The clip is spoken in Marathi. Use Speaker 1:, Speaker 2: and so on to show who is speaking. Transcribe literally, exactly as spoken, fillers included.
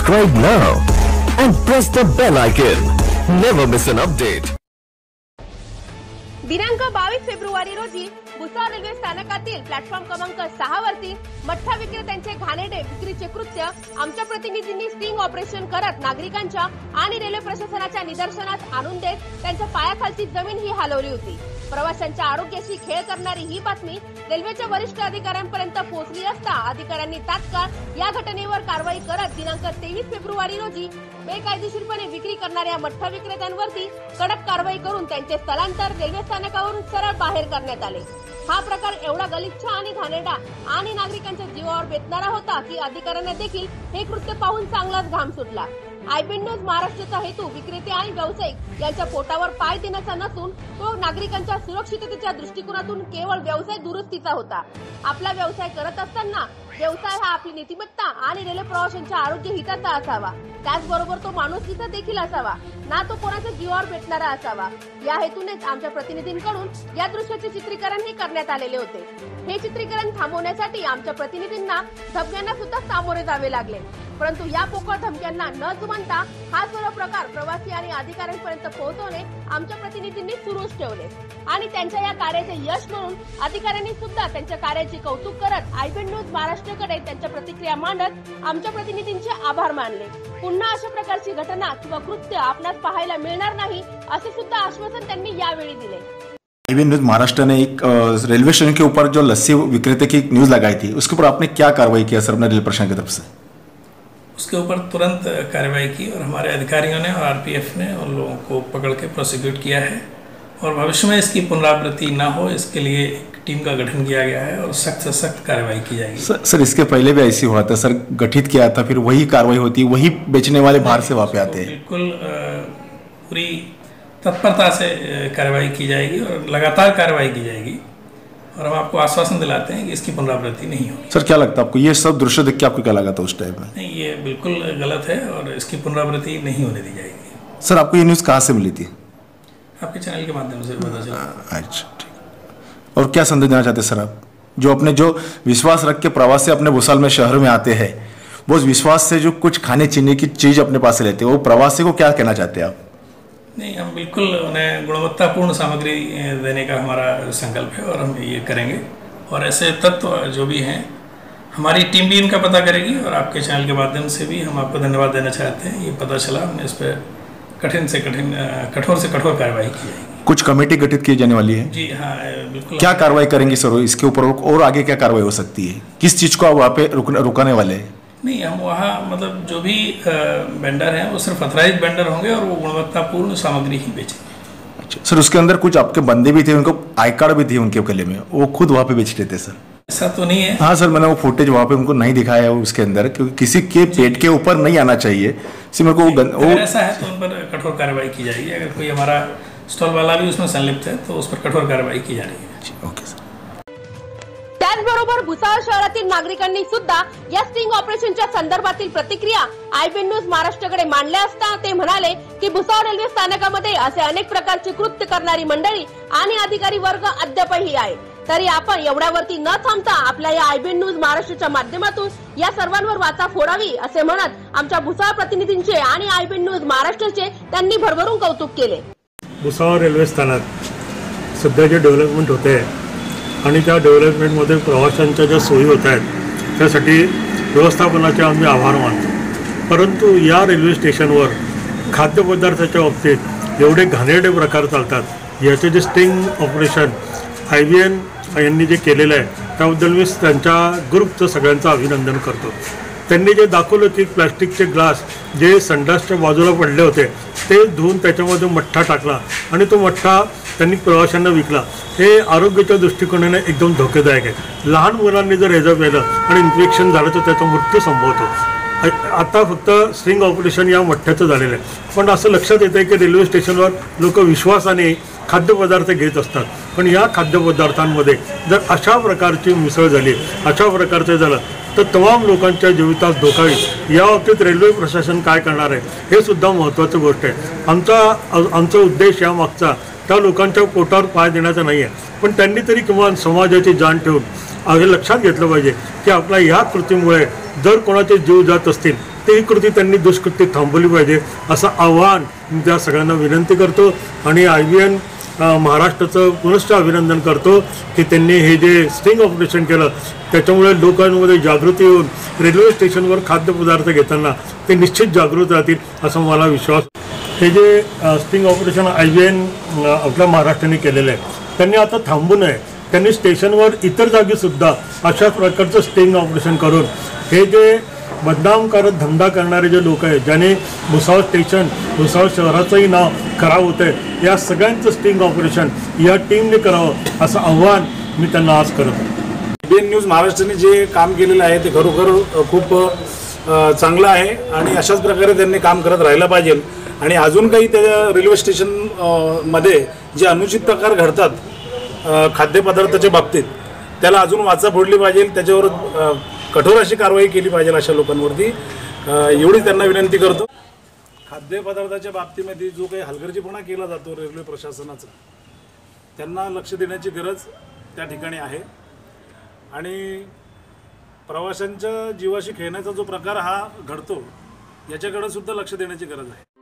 Speaker 1: Subscribe now and press the bell icon. Never miss an update.
Speaker 2: दिनांक बावीस फेब्रुवारी रोजी भुसावळ रेल्वे स्थानकातील प्लॅटफॉर्म क्रमांक सहा वरती मठ्ठा विक्रेत्यांचे घाणेरडे विक्रीचे कृत्य आमच्या प्रतिनिधींनी स्टिंग ऑपरेशन करत नागरिकांच्या आणि रेल्वे प्रशासनाच्या निदर्शनास आणून देत त्यांच्या पायाखालची जमीन ही हलवली होती। प्रवाशांच्या आरोग्याशी खेळ करणारी ही बातमी रेल्वेच्या वरिष्ठ अधिकाऱ्यांपर्यंत पोहोचली असता अधिकाऱ्यांनी तात्काळ या घटनेवर कारवाई करत दिनांक तेवीस फेब्रुवारी रोजी बेकायदेशीरपणे विक्री करणाऱ्या मठ्ठा विक्रेत्यांवरती कडक कारवाई करून त्यांचे स्थलांतर रेल्वे स्थानकावरून सरळ बाहेर करण्यात आले। हा प्रकार एवढा गलिच्छ आणि घाणेरडा आणि नागरिकांच्या जीवावर बेतणारा होता की अधिकाऱ्यांना देखील हे कृत्य पाहून चांगलाच घाम सुटला। आयबीएन न्यूज महाराष्ट्राचा हेतू विक्रेते आणि व्यावसायिक यांच्या पोटावर पाय देण्याचा नसून तो नागरिकांच्या सुरक्षिततेच्या दृष्टिकोनातून केवळ व्यवसाय दुरुस्तीचा होता। आपला व्यवसाय करत असताना व्यवसाय हा आपली नीतिमत्ता आणि रेल्वे प्रवाशांच्या आरोग्य हिताचा असावा, त्याचबरोबर तो माणुसकीचा देखील असावा, ना तो कोणाच्या जीवावर बेतणारा असावा। या हेतूनेच आमच्या प्रतिनिधींकडून या दृश्याचे चित्रीकरण हे करण्यात आलेले होते। हे चित्रीकरण थांबवण्यासाठी आमच्या प्रतिनिधींना धमक्यांना सुद्धा सामोरे जावे लागले, परंतु या पोकळ धमक्यांना न जुमानता हा सर्व प्रकार प्रवासी आणि अधिकाऱ्यांपर्यंत पोहोचवणे आमच्या प्रतिनिधींनी सुरूच ठेवले आणि त्यांच्या या कार्याचे यश म्हणून अधिकाऱ्यांनी सुद्धा त्यांच्या कार्याचे कौतुक करत आयबीएन न्यूज महाराष्ट्राकडे त्यांच्या प्रतिक्रिया मांडत आमच्या प्रतिनिधींचे आभार मानले। पुन्हा अशा प्रकारची घटना किंवा कृत्य आपणास पाहायला मिळणार नाही असे सुद्धा आश्वासन त्यांनी यावेळी दिले।
Speaker 3: आईबीएन न्यूज महाराष्ट्र ने एक रेलवे स्टेशन के ऊपर जो लस्सी विक्रेते की न्यूज लगाई थी उसके ऊपर आपने क्या कार्रवाई किया सर अपने रेल प्रशासन की तरफ से?
Speaker 4: उसके ऊपर तुरंत कार्रवाई की और हमारे अधिकारियों ने और आरपीएफ ने उन लोगों को पकड़ के प्रोसिक्यूट किया है और भविष्य में इसकी पुनरावृत्ति न हो इसके लिए एक टीम का गठन किया गया है और सख्त से सख्त कार्रवाई की जाएगी।
Speaker 3: सर, सर इसके पहले भी ऐसी हुआ था सर, गठित किया था फिर वही कार्रवाई होती, वही बेचने वाले बाहर से वापस आते हैं।
Speaker 4: बिल्कुल पूरी तत्परता से कार्रवाई की जाएगी और लगातार कार्रवाई की जाएगी और हम आपको आश्वासन दिलाते हैं कि इसकी पुनरावृत्ति नहीं होगी।
Speaker 3: सर क्या लगता है आपको, ये सब दृश्य देख के आपको क्या लगा था उस टाइम में?
Speaker 4: नहीं, ये बिल्कुल गलत है और इसकी पुनरावृत्ति नहीं होने दी जाएगी।
Speaker 3: सर आपको ये न्यूज़ कहाँ से मिली थी?
Speaker 4: आपके चैनल के माध्यम से पता चला।
Speaker 3: अच्छा ठीक। और क्या संदेश देना चाहते सर आप, जो अपने जो विश्वास रख के प्रवासी अपने भुसावल में शहर में आते हैं, वो विश्वास से जो कुछ खाने पीने की चीज़ अपने पास लेते हैं, वो प्रवासी को क्या कहना चाहते हैं आप?
Speaker 4: नहीं, हम बिल्कुल उन्हें गुणवत्तापूर्ण सामग्री देने का हमारा संकल्प है और हम ये करेंगे और ऐसे तत्व जो भी हैं हमारी टीम भी इनका पता करेगी और आपके चैनल के माध्यम से भी हम आपको धन्यवाद देना चाहते हैं। ये पता चला, हमने इस पर कठिन से कठिन कठोर से कठोर कार्रवाई की जाएगी।
Speaker 3: कुछ कमेटी गठित की जाने वाली है? जी
Speaker 4: हाँ बिल्कुल।
Speaker 3: क्या कार्रवाई करेंगे सर इसके ऊपर और आगे क्या कार्रवाई हो सकती है, किस चीज़ को आप वहाँ पे रुकाने वाले हैं?
Speaker 4: नहीं, हम वहाँ मतलब जो भी वेंडर हैं वो सिर्फ अथराइज्ड वेंडर होंगे और वो गुणवत्तापूर्ण सामग्री ही बेचेंगे।
Speaker 3: अच्छा सर, उसके अंदर कुछ आपके बंदे भी थे, उनको आई कार्ड भी थे उनके गले में, वो खुद वहाँ पे बेचते थे सर?
Speaker 4: ऐसा तो नहीं है।
Speaker 3: हाँ सर, मैंने वो फुटेज वहाँ पे उनको नहीं दिखाया है उसके अंदर, क्योंकि किसी के पेट के ऊपर नहीं आना चाहिए। मेरे को वो
Speaker 4: ऐसा है तो उन पर कठोर कार्रवाई की जाएगी। अगर कोई हमारा स्टॉल वाला भी उसमें संलिप्त है तो उस पर कठोर कार्रवाई की जा रही है।
Speaker 3: Okay sir.
Speaker 2: त्याचबरोबर भुसावळ शहरातील नागरिकांनी सुद्धा या स्टिंग ऑपरेशनच्या संदर्भातील प्रतिक्रिया आयबीएन न्यूज महाराष्ट्राकडे मांडल्या असता ते म्हणाले की भुसावळ रेल्वे स्थानकामध्ये असे अनेक प्रकारचे कृत्य करणारी मंडळी आणि अधिकारी वर्ग अद्यापही आहे, तरी आपण एवढ्यावरती न थांबता आपल्या या आयबीएन न्यूज महाराष्ट्राच्या माध्यमातून या सर्वांवर वाचा फोडावी असे म्हणत आमच्या भुसावळ प्रतिनिधींचे आणि आयबीएन न्यूज महाराष्ट्राचे त्यांनी भरभरून कौतुक केले।
Speaker 5: भुसावळ रेल्वे स्थानक सध्या जे डेव्हलपमेंट होते आणि त्या डेव्हलपमेंटमध्ये प्रवाशांच्या ज्या सोयी होत आहेत त्यासाठी व्यवस्थापनाचे आम्ही आभार मानतो, परंतु या रेल्वे स्टेशनवर खाद्यपदार्थाच्या बाबतीत एवढे घाणेरडे प्रकार चालतात। याचे जे स्टिंग ऑपरेशन आयबीएन यांनी जे केलेलं आहे त्याबद्दल मी त्यांच्या ग्रुपचं सगळ्यांचं अभिनंदन करतो। त्यांनी जे दाखवलं की प्लास्टिकचे ग्लास जे संडासच्या बाजूला पडले होते ते धुवून त्याच्यामध्ये मठ्ठा टाकला आणि तो मठ्ठा त्यांनी प्रवाशांना विकला, हे आरोग्याच्या दृष्टिकोनाने एकदम धोकेदायक आहे। लहान मुलांनी जर हेजं पेलं आणि इन्फेक्शन झालं तर त्याचा मृत्यू संभवतो। आता फक्त स्ट्रिंग ऑपरेशन या मठ्ठ्याचं झालेलं आहे, पण असं लक्षात येतं की रेल्वे स्टेशनवर लोक विश्वासाने खाद्यपदार्थ घेत असतात, पण या खाद्यपदार्थांमध्ये जर अशा प्रकारची मिसळ झाली, अशा प्रकारचं झालं तर तमाम लोकांच्या जीवितास धोका येईल। या बाबतीत रेल्वे प्रशासन काय करणार आहे हे सुद्धा महत्त्वाची गोष्ट आहे। आमचा आमचा उद्देश या मागचा त्या लोकांच्या पोटावर पाय देण्याचा नाही आहे, पण त्यांनी तरी किमान समाजाची जाण ठेवून हे लक्षात घेतलं पाहिजे की आपल्या ह्या कृतीमुळे जर कोणाचे जीव जात असतील कोणतीही कृती त्यांनी दुष्कृत्य थांबवली पाहिजे असं आव्हान मी त्या सगळ्यांना विनंती करतो आणि आय बी एन महाराष्ट्राचं पुनश्च अभिनंदन करतो की त्यांनी हे जे स्टिंग ऑपरेशन केलं त्याच्यामुळे लोकांमध्ये जागृती येऊन रेल्वे स्टेशनवर खाद्यपदार्थ घेताना ते निश्चित जागृत राहतील असा मला विश्वास. हे जे sting operation I B N आपल्या महाराष्ट्राने केलेलं आहे त्यांनी आता थांबू नये. त्यांनी स्टेशनवर इतर जागीसुद्धा अशाच प्रकारचं स्टिंग ऑपरेशन करून हे जे बदनाम करत धंदा करणारे जे लोक आहेत ज्याने भुसावळ स्टेशन भुसावळ शहराचंही नाव खराब होतं आहे या सगळ्यांचं स्टिंग ऑपरेशन या टीमने करावं असं आव्हान मी त्यांना आज करत आहे.
Speaker 6: बी एन न्यूज महाराष्ट्राने जे काम केलेलं आहे ते खरोखर खूप चांगलं आहे आणि अशाच प्रकारे त्यांनी काम करत राहिलं पाहिजे. आणि अजून काही त्या रेल्वे स्टेशन मध्ये जे अनुचित प्रकार घडतात खाद्यपदार्थाच्या बाबतीत त्याला अजून वाचा फोडली पाहिजे. त्याच्यावर कठोर अशी कारवाई केली पाहिजे अशा लोकांवरती एवढी त्यांना विनंती करतो. खाद्यपदार्थाच्या बाबतीमध्ये जो काही हलगर्जीपणा केला जातो रेल्वे प्रशासनाचा त्यांना लक्ष देण्याची गरज त्या ठिकाणी आहे. आणि प्रवाशांच्या जीवाशी खेळण्याचा जो प्रकार हा घडतो याच्याकडे सुद्धा लक्ष देण्याची गरज आहे.